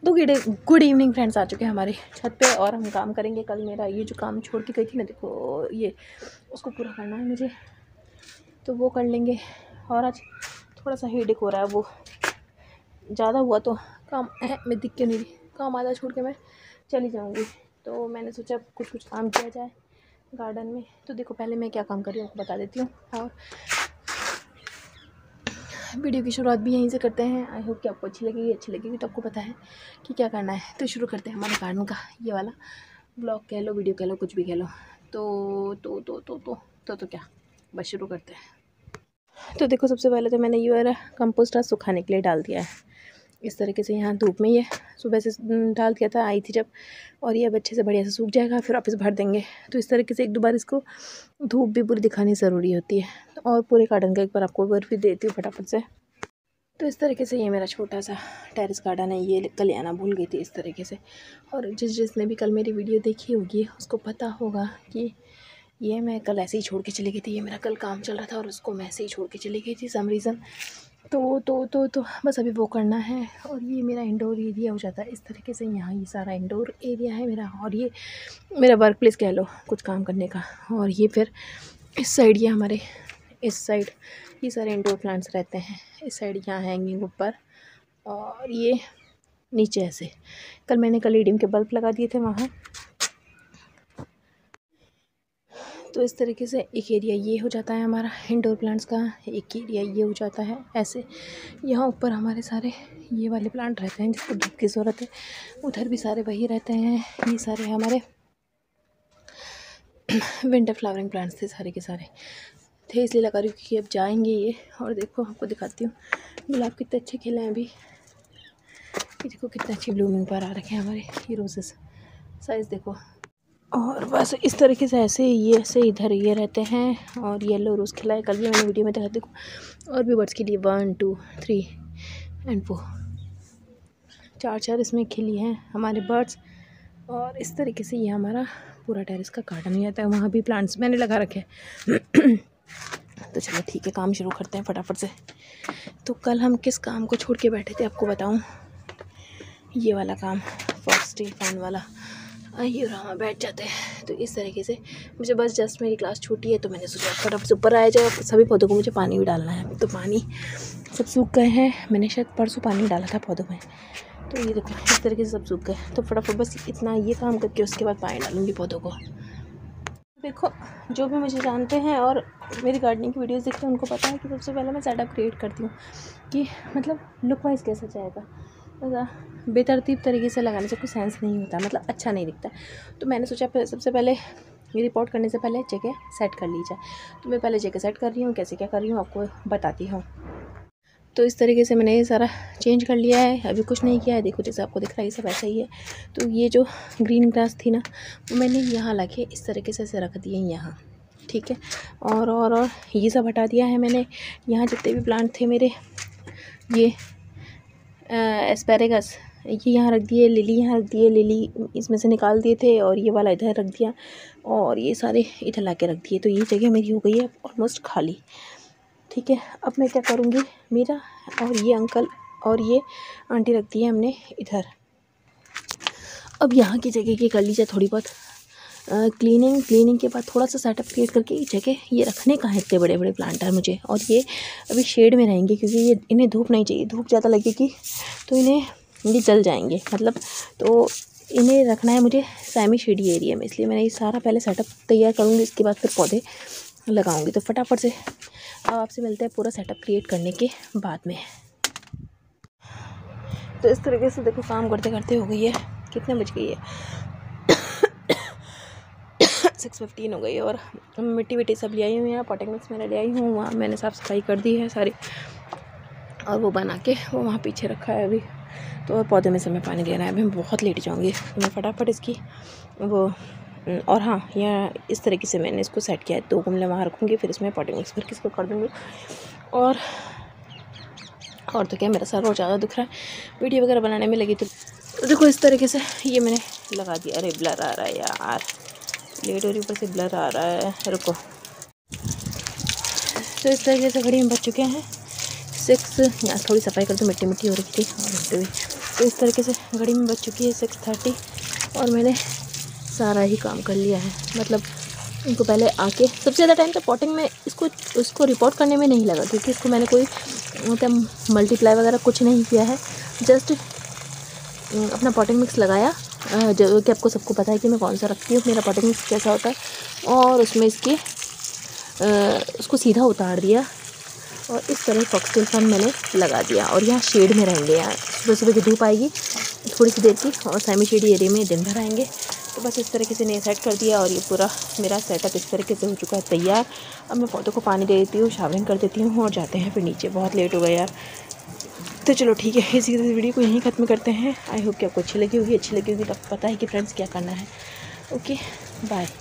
Good evening friends, आ चुके हैं हमारे छत पे और हम काम करेंगे। कल मेरा ये जो काम छोड़ के गई थी ना, देखो ये उसको पूरा करना है मुझे, तो वो कर लेंगे। और आज थोड़ा सा हेडेक हो रहा है, वो ज़्यादा हुआ तो काम मैं दिख के नहीं रही, काम आधा छोड़ के मैं चली जाऊँगी। तो मैंने सोचा कुछ काम किया जाए गार्डन में। तो देखो पहले मैं क्या काम कर रही हूँ आपको बता देती हूँ, और वीडियो की शुरुआत भी यहीं से करते हैं। आई होप कि आपको अच्छी लगेगी तो आपको पता है कि क्या करना है। तो शुरू करते हैं हमारे गार्डन का ये वाला ब्लॉग कह लो, वीडियो कह लो, कुछ भी कह लो। तो क्या, बस शुरू करते हैं। तो देखो सबसे पहले तो मैंने ये वाला कंपोस्ट आज सुखाने के लिए डाल दिया है इस तरीके से। यहाँ धूप में ये सुबह से डाल दिया था, आई थी जब, और ये अब अच्छे से बढ़िया से सूख जाएगा, फिर वापस भर देंगे। तो इस तरीके से एक दो बार इसको धूप भी पूरी दिखानी ज़रूरी होती है। और पूरे गार्डन का एक बार आपको ओवर भी देती हूँ फटाफट से। तो इस तरीके से ये मेरा छोटा सा टेरेस गार्डन है, ये कल आना भूल गई थी इस तरीके से। और जिसने भी कल मेरी वीडियो देखी होगी उसको पता होगा कि ये मैं कल ऐसे ही छोड़ के चली गई थी। ये मेरा कल काम चल रहा था और उसको मैं ऐसे ही छोड़ के चली गई थी सम रीज़न। तो बस अभी वो करना है। और ये मेरा इंडोर एरिया हो जाता है इस तरीके से। यहाँ ये सारा इंडोर एरिया है मेरा, और ये मेरा वर्क प्लेस कह लो कुछ काम करने का। और ये फिर इस साइड, ये हमारे इस साइड ये सारे इंडोर प्लांट्स रहते हैं। इस साइड यहाँ हैंगिंग ऊपर, और ये नीचे ऐसे। कल मैंने ईडीएम के बल्ब लगा दिए थे वहाँ। तो इस तरीके से एक एरिया ये हो जाता है हमारा इंडोर प्लांट्स का, एक एरिया ये हो जाता है ऐसे। यहाँ ऊपर हमारे सारे ये वाले प्लांट रहते हैं जिसको धूप की ज़रूरत है, उधर भी सारे वही रहते हैं। ये सारे हमारे विंटर फ्लावरिंग प्लांट्स थे, सारे के सारे थे, इसलिए लगा रही हूँ कि अब जाएंगे ये। और देखो आपको दिखाती हूँ गुलाब कितने अच्छे खिले हैं अभी। ये देखो कितने अच्छी ब्लूमिंग पर आ रखे हैं हमारे ये रोजेस, साइज़ देखो। और बस इस तरीके से ऐसे इधर ये रहते हैं। और येलो रोज़ खिला है, कल भी मैंने वीडियो में दिखा, देखो। और भी बर्ड्स के लिए 1 2 3 एंड 4 4 इसमें खिली हैं हमारे बर्ड्स। और इस तरीके से ये हमारा पूरा टेरेस का गार्डन हो जाता है। वहाँ भी प्लांट्स मैंने लगा रखे हैं। तो चलो ठीक है, काम शुरू करते हैं फटाफट से। तो कल हम किस काम को छोड़ के बैठे थे आपको बताऊं, ये वाला काम, फर्स्ट फैन वाला। आइए और हम बैठ जाते हैं। तो इस तरीके से मुझे बस जस्ट मेरी क्लास छूटी है, तो मैंने सोचा फटाफट से ऊपर आया जाए। सभी पौधों को मुझे पानी भी डालना है, तो पानी सब सूख गए हैं। मैंने शायद परसों पानी डाला था पौधों में, तो ये देखो इस तरीके से सब सूख गए। तो फटाफट बस इतना ये काम करके उसके बाद पानी डालूँगी पौधों को। देखो जो भी मुझे जानते हैं और मेरी गार्डनिंग की वीडियोस देखते हैं उनको पता है कि सबसे पहले मैं सेटअप क्रिएट करती हूँ कि मतलब लुक वाइज कैसा जाएगा। बेतरतीब तरीके से लगाने से कोई सेंस नहीं होता, मतलब अच्छा नहीं दिखता। तो मैंने सोचा सबसे पहले ये रिपोर्ट करने से पहले जगह सेट कर ली जाए। तो मैं पहले जगह सेट कर रही हूँ, कैसे क्या कर रही हूँ आपको बताती हूँ। तो इस तरीके से मैंने ये सारा चेंज कर लिया है, अभी कुछ नहीं किया है। देखो जैसे आपको दिख रहा है ये सब ऐसा ही है। तो ये जो ग्रीन ग्रास थी ना, वो मैंने यहाँ लाके इस तरीके से रख दी है यहाँ, ठीक है। और ये सब हटा दिया है मैंने। यहाँ जितने भी प्लांट थे मेरे, ये एस्पेरेगस ये यहाँ रख दिए, लिली यहाँ रख दिए, लिली इसमें से निकाल दिए थे, और ये वाला इधर रख दिया, और ये सारे इधर ला के रख दिए। तो ये जगह मेरी हो गई है ऑलमोस्ट खाली, ठीक है। अब मैं क्या करूँगी, मेरा और ये अंकल और ये आंटी रख दी है हमने इधर। अब यहाँ की जगह की कर लीजिए थोड़ी बहुत क्लीनिंग के बाद थोड़ा सा सेटअप क्रिएट करके ये जगह ये रखने का है। इतने बड़े बड़े प्लांट है मुझे, और ये अभी शेड में रहेंगे क्योंकि ये इन्हें धूप नहीं चाहिए। धूप ज़्यादा लगेगी तो इन्हें ये जल जाएंगे, मतलब तो इन्हें रखना है मुझे सेमी शेडी एरिया में, इसलिए मैंने ये सारा पहले सेटअप तैयार करूँगी, इसके बाद फिर पौधे लगाऊंगी। तो फटाफट से अब आपसे मिलते हैं पूरा सेटअप क्रिएट करने के बाद में। तो इस तरीके से देखो काम करते करते हो गई है, कितने बज गई है 6:15 हो गई है। और मिट्टी सब ले आई हूँ, यहाँ पॉटिंग मिक्स मैंने ले आई हूँ, वहाँ मैंने साफ़ सफाई कर दी है सारी, और वो बना के वो वहाँ पीछे रखा है अभी। तो और पौधे में से मैं पानी देना है, अभी मैं बहुत लेट जाऊँगी। तो मैं फटाफट इसकी वो, और हाँ यहाँ इस तरीके से मैंने इसको सेट किया है। 2 गमले वहाँ रखूँगी, फिर इसमें पॉटिंग मिक्स करके इसको कर दूँगी। और तो क्या, मेरा सर बहुत ज़्यादा दुख रहा है वीडियो वगैरह बनाने में लगी। तो देखो इस तरीके से ये मैंने लगा दिया। अरे ब्लर आ रहा है यार, लेट हो रही, ऊपर से ब्लर आ रहा है, रुको। तो इस तरीके से घड़ी में बज चुके हैं 6। यहाँ थोड़ी सफाई कर दूँ, मिट्टी हो रही थी और मिट्टी भी तो इस तरीके से घड़ी में बज चुकी है 6:30 और मैंने सारा ही काम कर लिया है। मतलब इनको पहले आके सबसे ज़्यादा टाइम तो पॉटिंग में उसको रिपोर्ट करने में नहीं लगा, क्योंकि इसको मैंने कोई मतलब मल्टीप्लाई वगैरह कुछ नहीं किया है। जस्ट अपना पॉटिंग मिक्स लगाया, जो कि आपको सबको पता है कि मैं कौन सा रखती हूँ, मेरा पॉटिंग मिक्स कैसा होता है, और उसमें इसके उसको सीधा उतार दिया और इस तरह फॉक्सटेल फन मैंने लगा दिया। और यहाँ शेड में रहेंगे, यहाँ सुबह सुबह की धूप आएगी थोड़ी सी देर की और सेमी शेडी एरिया में दिन भर आएंगे। तो बस इस तरीके से इन्हें सेट कर दिया और ये पूरा मेरा सेटअप इस तरीके से हो चुका है तैयार। अब मैं पौधों को पानी दे देती हूँ, शावरिंग कर देती हूँ और जाते हैं फिर नीचे। बहुत लेट हो गया यार। तो चलो ठीक है, इसी वीडियो को यहीं ख़त्म करते हैं। आई होप कि आपको अच्छी लगी होगी। अच्छी लगी होगी तो आपको पता है कि फ्रेंड्स क्या करना है। Okay bye.